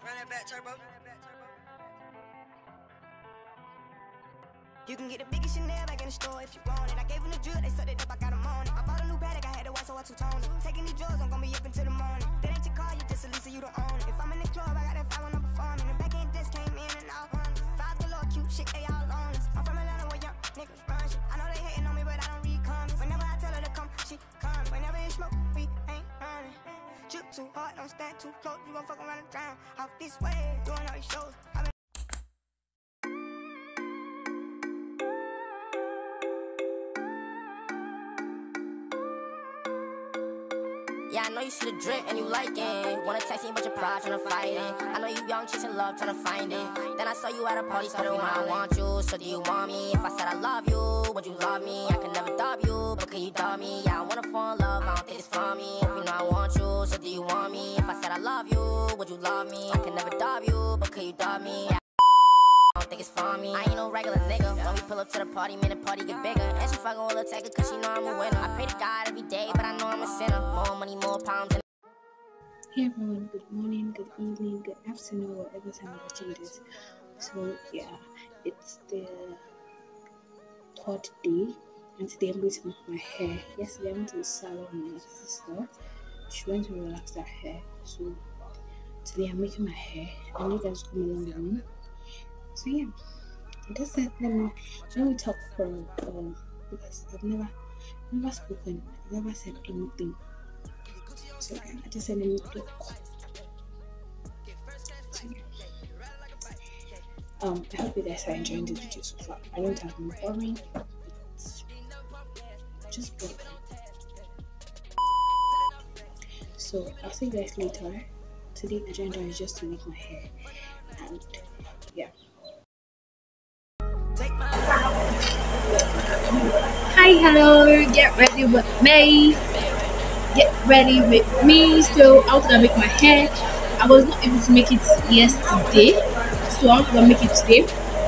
Run that back, turbo. You can get the biggest Chanel back in the store if you want it. I gave him the drill, they sucked it up, I got him on it. I bought a new Patek, I had to watch, so I two-toned it. Taking these drugs, I'm gonna be up until the morning. That ain't your car, you just a Lisa, you don't own it. If I'm in the club, I got that fire when I'm performing. The back end just came in and out. Five galore, cute shit, they all on us. I'm from Atlanta where young niggas run shit. I know they hating on me, but I don't read comments. Whenever I tell her to come, she comes. Whenever it's smoke, we ain't running. Drip too hard, don't stand too close. You gon' fuck around and drown. Off this way, doing all these shows. Yeah, I know you see the drip and you like it. Wanna text me but your pride tryna fight it. I know you young, chasing love, tryna find it. Then I saw you at a party, started when I want you. So do you want me? If I said I love you, would you love me? I can never dub you, but can you dub me? Yeah, I wanna fall in love, I don't think it's for me. Hope you know I want you, so do you want me? If I said I love you, would you love me? I can never dub you, but can you dub me? Yeah. I don't think it's for me. I ain't no regular nigga. When we pull up to the party, man, the party get bigger. And she fucking with Lil Tecca cause she know I'm a winner. I pray to God every day, but I know I'm a sinner. More money, more pounds. Hey everyone, good morning, good evening, good afternoon, whatever time you're watching this. So yeah, it's the third day, and today I'm going to make my hair. Yesterday I went to the salon with my sister. She went to relax her hair. So today I'm making my hair, and you guys come along with me. So yeah, I just said let me talk for because I've never spoken, I've never said anything. So yeah, I just said let me talk. So yeah. I hope you guys are enjoying this video so far. I don't have any boring, it's just broken. So I'll see you guys later. Today's agenda is just to make my hair, and yeah. Hi, hello, get ready with me. Get ready with me. So I was gonna make my hair. I was not able to make it yesterday, so I'm gonna make it today.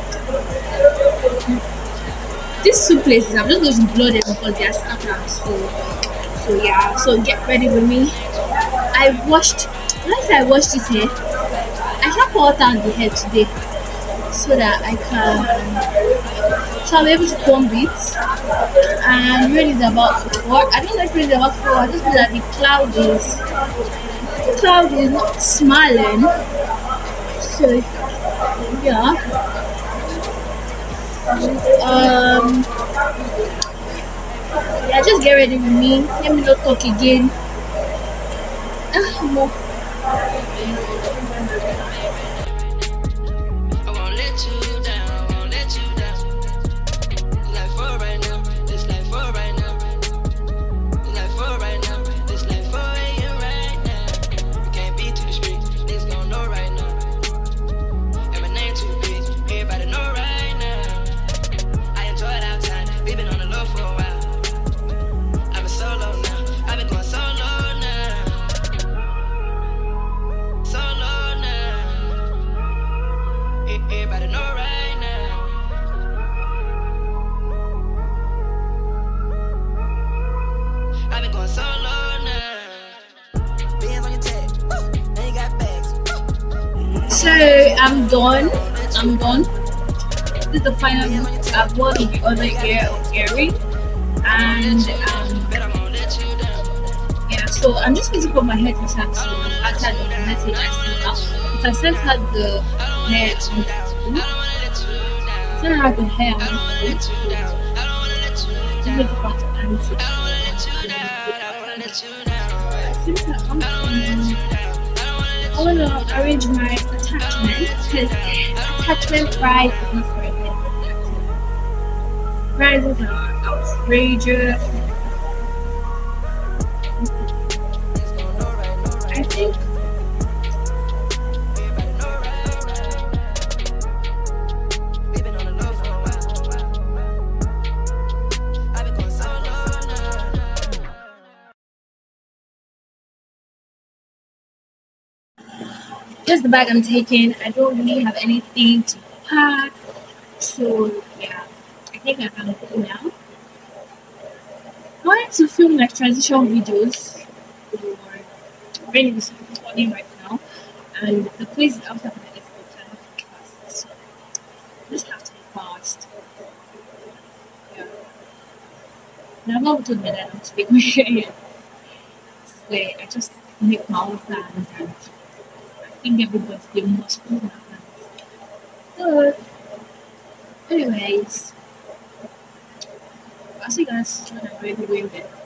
These two places I'm just going to blow them because they are scattered. So yeah, so get ready with me. Once I wash this hair, I shall pour out the hair today so that I can, so I'll be able to comb it. And rain is about 4. I don't know if rain is about 4. I just feel that the cloud is not smiling. So yeah. Yeah, just get ready with me. Let me not talk again. No. So I'm done. This is the final look. I've worn the other earring, and yeah. So I'm just going to put my hair inside the message I sent out. So I sent her the hair on the sent her the hair on the I want to arrange my attachment because attachment prices are outrageous. I think just the bag I'm taking. I don't really have anything to pack, so yeah, I think I can go now. I wanted to film like transition videos for Rain is recording right now, And the quiz after my effort, I have to fast. So I just have to be fast. Yeah. And I'm not told me that I'm to be yet. Where I just make my own plans and I think everybody they must follow my plans. So anyways, I'll see you guys when I'm ready to go in bed.